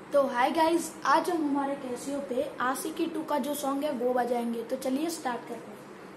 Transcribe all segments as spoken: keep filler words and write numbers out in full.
तो hi guys, आज हम हमारे कैसियो पे आशिकी टू का जो सॉन्ग है वो बजाएंगे। तो चलिए स्टार्ट करते हैं।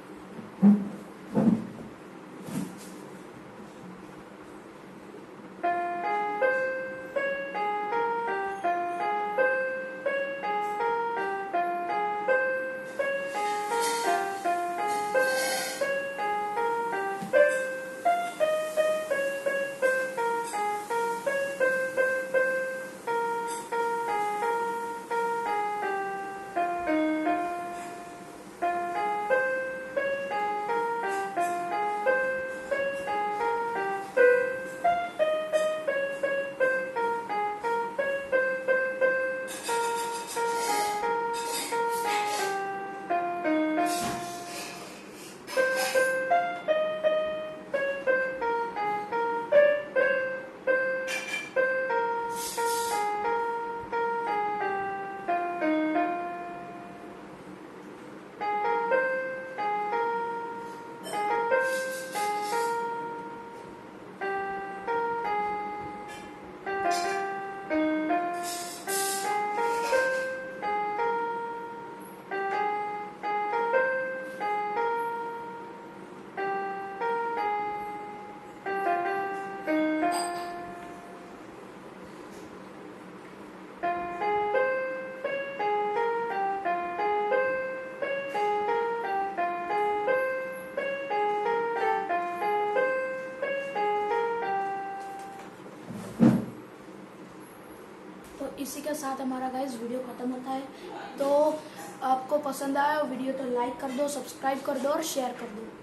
तो इसी के साथ हमारा गाइस वीडियो खत्म होता है। तो आपको पसंद आया वीडियो तो लाइक कर दो, सब्सक्राइब कर दो और शेयर कर दो।